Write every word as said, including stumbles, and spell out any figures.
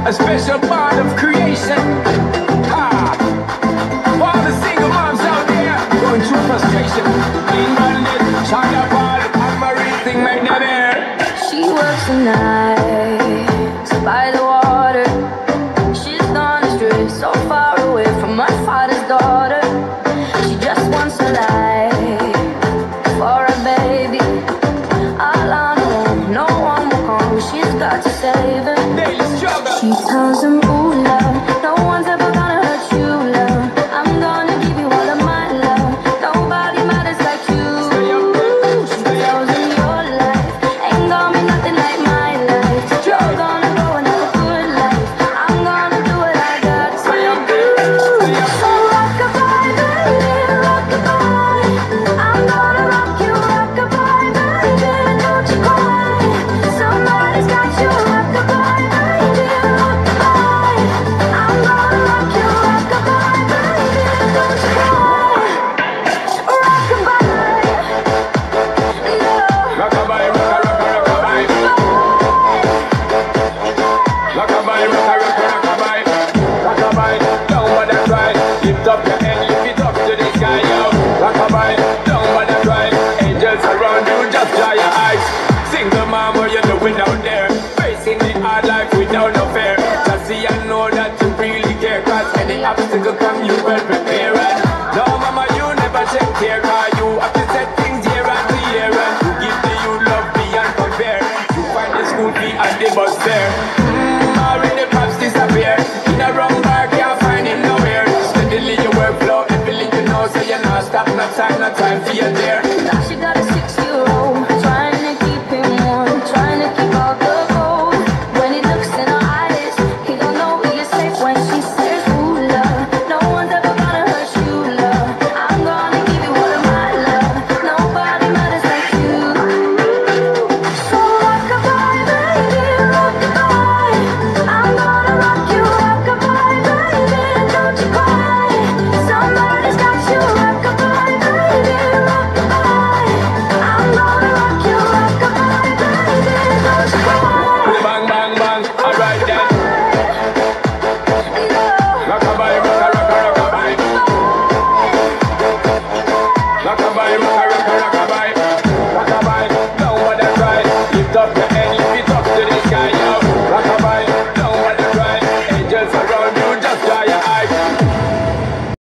a special part of creation. Ah, for all the single moms out there going through frustration, being bandit, shot up all, and Marie thing make them air. She works the nights by the water. She's gone astray, so far away from her father's daughter. She just wants a life for a baby. All on her own, no one will come. She's got to save him. Daily struggle. She tells him, ooh, love, no one's ever gonna hurt you, love. I'm gonna give you all of my love. Nobody matters like you. Stay up there, She stay up tells him your life ain't gonna be nothing like my life. You're gonna go and have a good life. I'm gonna do what I got to do. So rock-a-bye, baby, rock-a-bye. I'm gonna rock you, rock-a-bye, baby, don't you cry. Somebody's got you, rock-a-bye, baby, rock-a-bye. I'm gonna rock you, rock-a-bye, baby, don't you cry. Rock-a-bye, yeah. rockabye, rocka, rocka, rockabye. Rockabye, rocka, rocka, rockabye. Rockabye, down by the right. Lift up your head, lift it up to the sky, yo. Rockabye, down by the right. Angels around you, just dry your eyes. Single mom, what you doing out there? Facing the hard life without no fear. Just see and know that you really care. Cause any obstacle come, you well prepare. And no, mama, you never take care. Cause you have to set things year after year. And you give the you love beyond compare. You find the school fee and the bus fare. Mmm, already pops disappear. In a wrong bar, can't find him nowhere. Steadily your workflow, everything you know. So you're not stop, no time, no time for you there.